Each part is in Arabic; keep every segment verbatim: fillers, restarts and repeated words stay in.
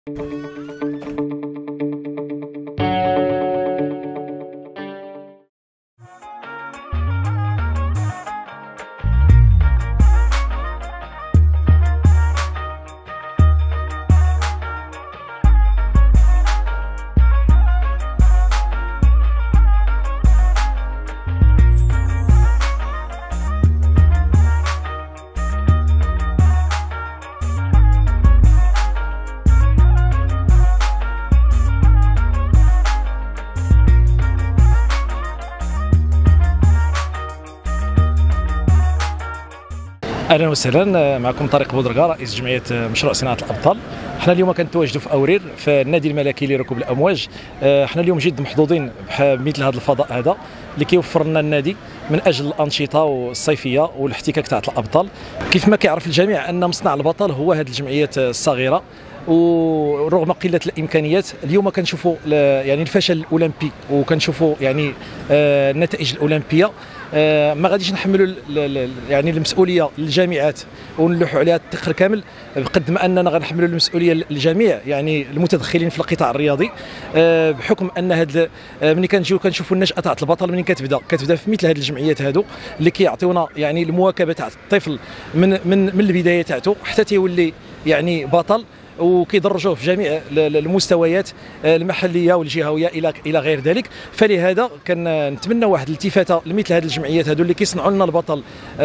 اهلا وسهلا، معكم طارق بودرقه رئيس جمعيه مشروع صناعه الابطال. احنا اليوم كنتواجدوا في اورير في النادي الملكي لركوب الامواج. احنا اليوم جد محظوظين بمثل هذا الفضاء هذا اللي كيوفر لنا النادي من اجل الانشطه الصيفيه والاحتكاك تاع الابطال. كيف ما كيعرف الجميع ان مصنع البطل هو هذه الجمعيات الصغيره، ورغم قله الامكانيات اليوم كنشوفوا يعني الفشل الاولمبي وكنشوفوا يعني النتائج الاولمبيه. ما غاديش نحملوا يعني المسؤوليه للجامعات ونلوحوا عليها التقر كامل بقد ما اننا غنحملوا المسؤوليه للجميع يعني المتدخلين في القطاع الرياضي، بحكم ان هاد ملي كنجيو كنشوفوا النشاه تاع البطل منين كتبدا كتبدا في مثل هذه الجمعيات هادو اللي كيعطيونا يعني المواكبه تاع الطفل من من من البدايه تاعته حتى تيولي يعني بطل، وكيدرجوه في جميع المستويات المحليه والجهويه الى الى غير ذلك. فلهذا كنتمنى واحد الالتفاته لمثل هذه الجمعيات هذو اللي كيصنعوا لنا البطل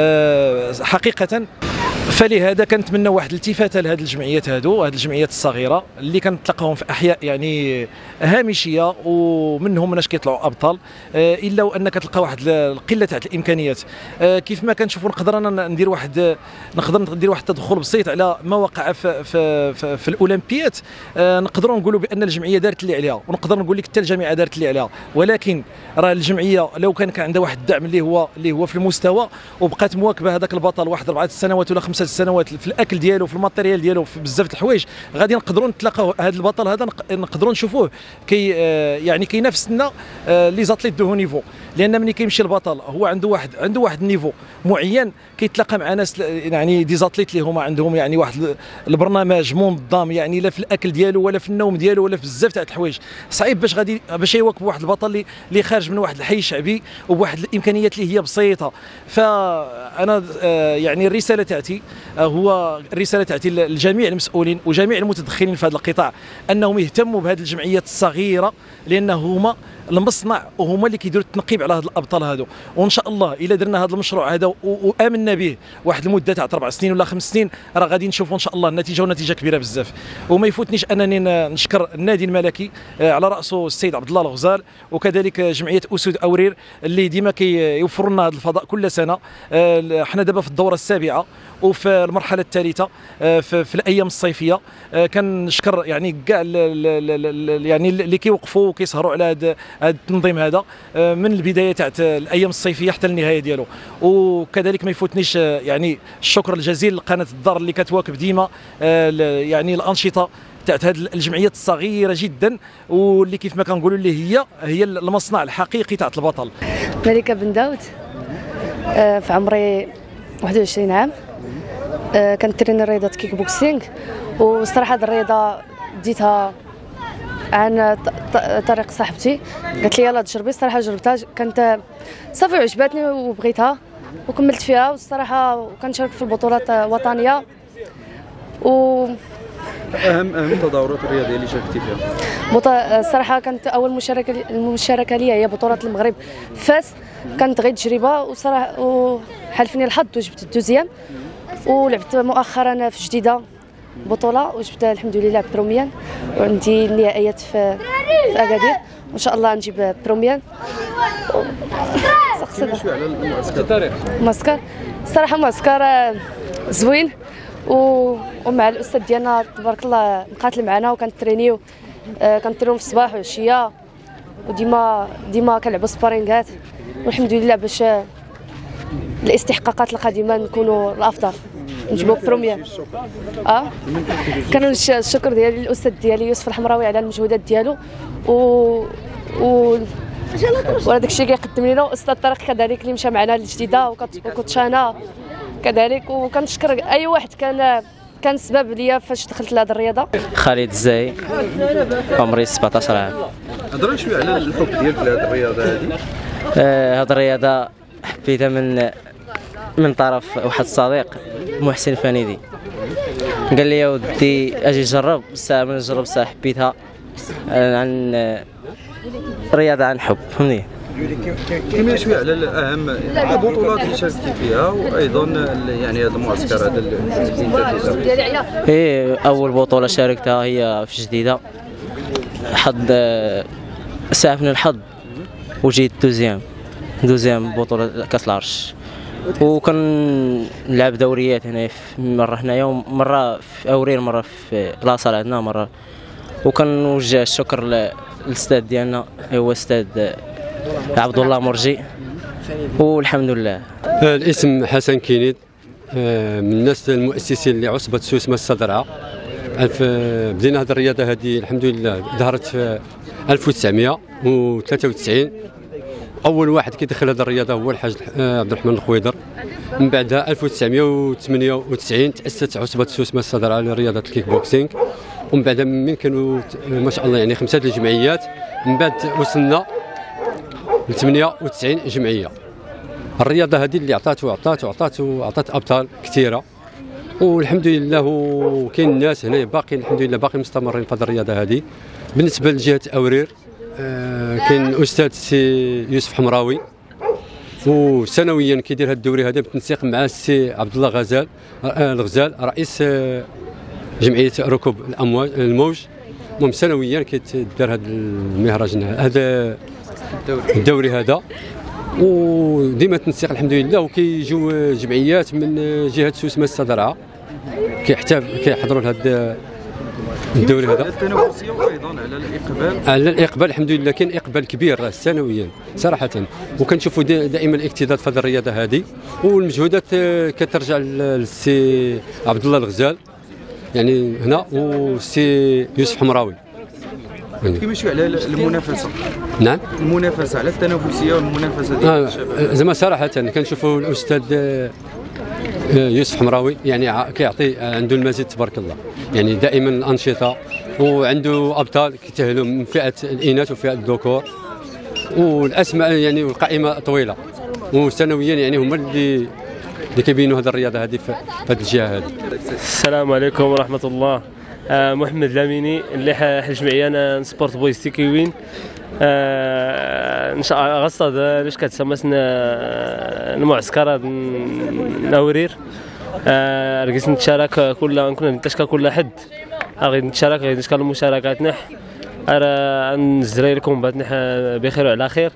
حقيقه. فلهذا كنتمنى واحد الالتفاته لهذه الجمعيات هذو، هذه الجمعيات الصغيره اللي كنتلاقاهم في احياء يعني هامشيه ومنهم ناس كيطلعوا ابطال، الا وان كتلقى واحد القله تاع الامكانيات. كيف ما كنشوفوا نقدر انا ندير واحد نقدر ندير واحد التدخل بسيط على ما وقع في في في, في الاولمبيات. نقدروا نقولوا بان الجمعيه دارت اللي عليها، ونقدر نقول لك حتى الجامعه دارت اللي عليها، ولكن راه الجمعيه لو كان كان عندها واحد الدعم اللي هو اللي هو في المستوى وبقات مواكبه هذاك البطل واحد اربعه سنوات ولا خمسه السنوات في الاكل ديالو في الماتيريال ديالو في بزاف د الحوايج، غادي نقدروا نتلاقاو هذا البطل هذا نقدروا نشوفوه كي يعني كينافس لنا لي زاتليت دو هو نيفو. لان ملي كيمشي البطل هو عنده واحد عنده واحد النيفو معين، كيتلاقى مع ناس يعني دي زاتليت اللي هما عندهم يعني واحد البرنامج منظم، يعني لا في الاكل ديالو ولا في النوم ديالو ولا في بزاف تاع الحوايج. صعيب باش غادي باش يواكب واحد البطل اللي اللي خارج من واحد الحي شعبي وبواحد الامكانيات اللي هي بسيطه. فانا يعني الرساله تاعتي هو الرساله تاعتي لجميع المسؤولين وجميع المتدخلين في هذا القطاع انهم يهتموا بهذه الجمعيات الصغيره، لان هما المصنع وهما اللي كيديروا التنقيب على هاد الابطال هادو. وان شاء الله الا درنا هذا المشروع هذا وامنا به واحد المده تاع اربع سنين ولا خمس سنين، راه غادي نشوفوا ان شاء الله النتيجه ونتيجه كبيره بزاف. وما يفوتنيش انني نشكر النادي الملكي على راسه السيد عبد الله الغزال، وكذلك جمعيه اسود اورير اللي ديما كيوفروا لنا هذا الفضاء كل سنه. احنا دابا في الدوره السابعه وفي المرحله الثالثه في, في الايام الصيفيه. كنشكر يعني كاع يعني اللي كيوقفوا وكيسهروا على هذا التنظيم هذا من البدايه تاع الايام الصيفيه حتى النهايه ديالو. وكذلك ما يفوتنيش يعني الشكر الجزيل لقناه الدار اللي كتواكب ديما يعني الانشطه تاعت هذه الجمعيات الصغيره جدا، واللي كيف ما كنقولوا اللي هي هي المصنع الحقيقي تاع البطل. ملكه بن داود، في عمري واحد وعشرين عام، كنترين رياضه كيك بوكسينغ. والصراحه هذه الرياضه ديتها عن طريق صاحبتي، قالت لي يلاه تجربي. الصراحه جربتها، كانت صافي وعجبتني وبغيتها وكملت فيها. والصراحه كنشارك في البطولات الوطنيه. و اهم اهم التظاهرات الرياضيه اللي شاركتي فيها؟ الصراحه كانت اول مشاركه المشاركه لي هي بطوله المغرب فاس، كانت غير تجربه. وصراحه وحالفني الحظ وجبت الدوزيام. ولعبت مؤخرا في جديده بطوله وجبت الحمد لله بروميان، وعندي النهائيات في في اكادير، وان شاء الله نجيب بروميان. سقسنا شويه على المعسكر. المعسكر الصراحه معسكر زوين، ومع الاستاذ ديالنا تبارك الله مقاتل معنا وكنترينيو كنترينيو في الصباح والعشيه، وديما ديما كنلعبوا سبارينغات. والحمد لله باش الاستحقاقات القادمه نكونوا الافضل نجيبوا بروميير. اه كانوا الشكر ديالي للاستاذ ديالي يوسف الحمراوي على المجهودات ديالو، و و وهذاك الشيء كيقدم لنا استاذ طارق كذلك اللي مشى معنا للجديده وكتشانا كذلك. وكنشكر اي واحد كان كان السبب ليا فاش دخلت لهذه الرياضه. خالد الزاي، عمري سبعطاش عام. هضر شويه على الحب ديالك لهذه الرياضه هذه. آه هذه الرياضه حبيتها من من طرف واحد الصديق محسن فانيدي، قال لي يا ودي اجي جرب، ساعه من نجرب ساعه حبيتها عن رياضه عن حب، فهمتني. كلمه شويه على اهم البطولات اللي شاركتي فيها، وايضا يعني هذا المعسكر هذا اللي ايه اول بطوله شاركتها هي في جديده، حظ ساعفني الحظ وجيت دوزيام دوزيام بطوله كاس العرش، وكان نلعب دوريات هنا مره هنايا ومره في اورير، مره في لاصال عندنا مره. وكنوجه الشكر للاستاذ ديالنا هو استاذ عبد الله مرجي، والحمد لله. الاسم حسن كينيد، من الناس المؤسسين لعصبه سوسمه الصدرعه. بدينا هذه الرياضه هذه الحمد لله ظهرت في ألف وتسعمائة وثلاثة وتسعين. اول واحد كيدخل هذه الرياضه هو الحاج عبد الرحمن الخويدر. من بعدها ألف وتسعمائة وثمانية وتسعين تاسست عصبه سوسمه الصدرعه لرياضه الكيك بوكسينغ، ومن بعد من كانوا ما شاء الله يعني خمسه الجمعيات، من بعد وصلنا ل ثمانية وتسعين جمعيه. الرياضه هذه اللي عطات وعطات وعطات وعطات ابطال كثيره، والحمد لله. وكاين الناس هنا باقيين الحمد لله باقي مستمرين في هذه الرياضه هذه. بالنسبه لجهه اورير آه كاين الاستاذ سي يوسف حمراوي، وسنويا كيدير هذا الدوري هذا بالتنسيق مع السي عبد الله غزال آه الغزال رئيس آه جمعيه ركوب الامواج الموج. المهم سنويا كيتدار هذا المهرجان هذا الدوري هذا، وديما تنسيق الحمد لله. وكيجيو جمعيات من جهه سوسمه الصدرعه كيحتفل كيحضروا لهذا الدوري هذا. التنافسيه وايضا على الاقبال على الاقبال الحمد لله كاين اقبال كبير سنويا صراحه، وكنشوفوا دائما الاجتهاد في هذه الرياضه هذه، والمجهودات كترجع للسي عبد الله الغزال يعني هنا والسي يوسف حمراوي. كيما شويه على المنافسه. نعم المنافسه على التنافسيه والمنافسه ديال آه الشباب. زعما صراحه كنشوفوا الاستاذ يوسف حمراوي يعني كيعطي عنده المزيد تبارك الله، يعني دائما الانشطه، وعنده ابطال كيتاهلوا من فئه الاناث وفئه الذكور، والاسماء يعني والقائمه طويله، وسنويا يعني هما اللي اللي كيبينوا هذه الرياضه هذه في هذه الجهه هذه. السلام عليكم ورحمه الله. آه محمد لاميني اللي حل جمعيه انا سبورت بويز تيكيوين. آه ان شاء الله غصه باش كتسمى المعسكر نورير. آه رقيت نتشارك كل كنا نتشارك كل حد، غادي نتشارك غادي نشكل المشاركات نح راه نزري لكم بعد نح بخير وعلى خير.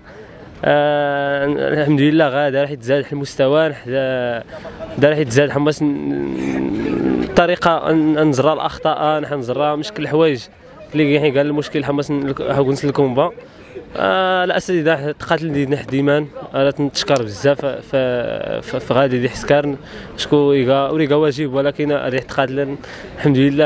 آه الحمد لله غادا راح يتزاد المستوى، راح يتزاد حماس الطريقه نزرى الاخطاء، نحن نزرى مشكل الحوايج اللي كاين قال المشكل حماس حاول نسلكم با. آه الاساتذه تقاتل نح ديما راه تنتشكر بزاف في غادي دي حسكارن شكون وريقا واجب، ولكن ريح تقاتل الحمد لله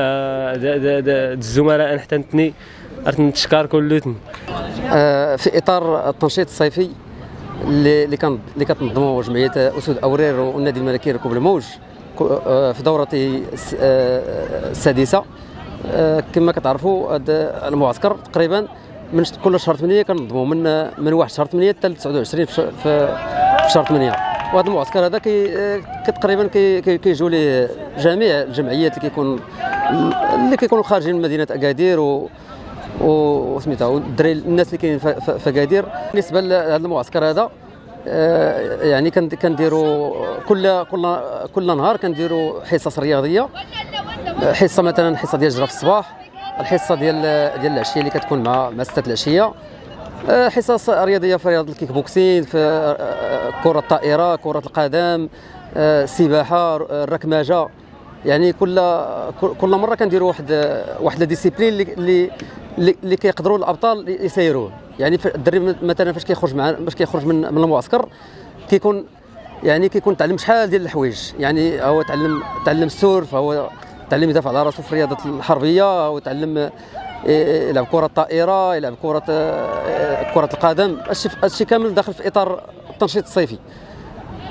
الزملاء حتى نتني نتشكر كلتن. آه في اطار التنشيط الصيفي اللي اللي كان اللي كتنظمه جمعيه اسود اورير والنادي الملكي ركوب الموج في دورته السادسه. كما كتعرفوا هذا المعسكر تقريبا من كل شهر ثمانية كنظموا من من واحد شهر ثمانية حتى ل تسعة وعشرين في في شهر ثمانية. وهذا المعسكر هذا كي تقريبا كيجيو ليه جميع الجمعيات اللي كيكون اللي كيكونوا خارجين من مدينه اكادير و وسميتها والدراري الناس اللي كاينين في اكادير. بالنسبه لهذا المعسكر هذا يعني كنديروا كل كل كل نهار كنديروا حصص رياضيه، حصه مثلا حصه ديال الجرا في الصباح، الحصه ديال ديال العشيه اللي كتكون مع مع ستة العشيه، حصص رياضيه في رياضه الكيك بوكسين، في كره الطائره، كره القدم، السباحه، الركماجه. يعني كل كل مره كنديروا واحد واحد الديسيبلين اللي اللي اللي كيقدروا الابطال يسيروه. يعني الدري مثلا فاش كيخرج مع باش كيخرج من من المعسكر كيكون يعني كيكون تعلم شحال ديال الحوايج، يعني هو تعلم تعلم السورف، هو تعلم يدافع على راسو في الرياضه الحربيه، هو تعلم يلعب كره الطائره، يلعب كره كره القدم. هادشي هادشي كامل داخل في اطار التنشيط الصيفي.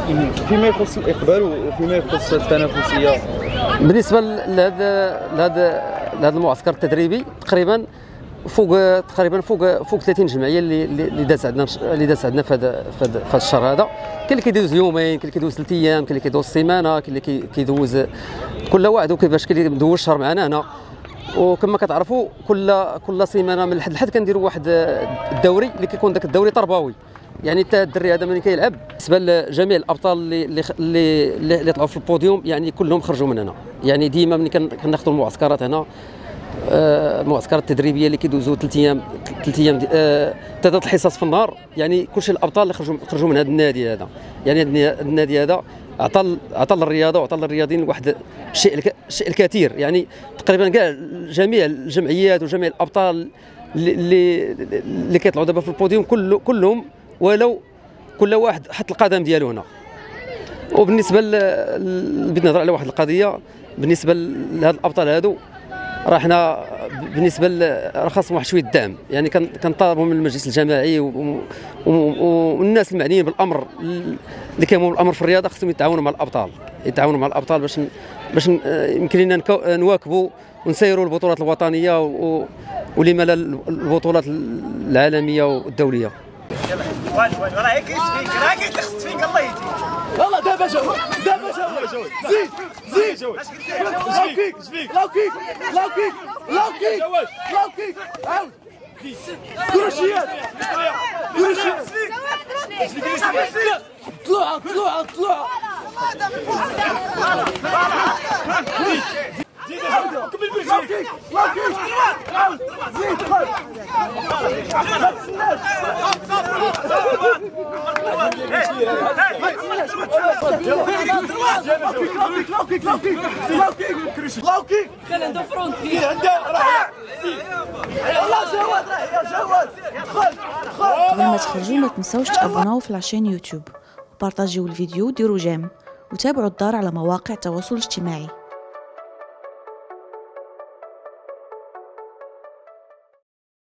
فيما يخص الاقبال وفيما يخص التنافسيه بالنسبه لهذا لهذا لهذا المعسكر التدريبي تقريبا فوق تقريبا فوق فوق ثلاثين جمعيه اللي اللي دازت عندنا اللي دازت عندنا في هذا في هذا الشهر هذا. كاين اللي كيدوز يومين، كاين اللي كيدوز ثلاث ايام، كاين اللي كيدوز سيمانه، كاين اللي كيدوز كل واحد وكيفاش كاين اللي مدوز شهر معنا هنا. وكما كتعرفوا كل كل سيمانه من الحد لحد كنديروا واحد الدوري اللي كيكون ذاك الدوري تربوي، يعني حتى الدري هذا ملي كيلعب بالنسبه لجميع الابطال اللي اللي اللي طلعوا في البوديوم يعني كلهم خرجوا من هنا. يعني ديما ملي كناخذوا المعسكرات هنا المعسكرات التدريبيه اللي كيدوزوا ثلاث ايام ثلاث ايام ثلاثه الحصص في النهار، يعني كلشي الابطال اللي خرجوا خرجوا من هذا النادي هذا. يعني النادي هذا عطى عطى للرياضه وعطى للرياضيين واحد الشيء الشيء الكثير، يعني تقريبا كاع جميع الجمعيات وجميع الابطال اللي اللي كيطلعوا دابا في البوديوم كل كلهم ولو كل واحد حط القدم ديالو هنا. وبالنسبه بغيت نهضر على واحد القضيه بالنسبه لهاد الابطال هادو، راه حنا بالنسبه راه خاصهم واحد شويه الدعم، يعني كنطالبوا من المجلس الجماعي والناس المعنيين بالامر اللي كيهمهم الامر في الرياضه خصهم يتعاونوا مع الابطال، يتعاونوا مع الابطال باش باش يمكن لنا نواكبوا ونسيروا البطولات الوطنيه ولما لا البطولات العالميه والدوليه. وين وين راه هيك فيك راه هيك تخص فيك الله يهديك. يلا دابا جاوب دابا جاوب زيد زيد لاو كيك لاو كيك لاو كيك لاو كيك لاو كيك عاود كروشيات كروشيات طلوعه طلوعه طلوعه زيد كمل لاو كيك لاو كيك عاود زيد ما تسناش كان عنده فرونت كاين عنده راه يلاه جواد راه يا جواد دخل دخل. قبل ما تخرجوا ما تنساوش تابوناو في لاشين يوتيوب وبارطاجيو الفيديو وديروا جيم وتابعوا الدار على مواقع التواصل الاجتماعي.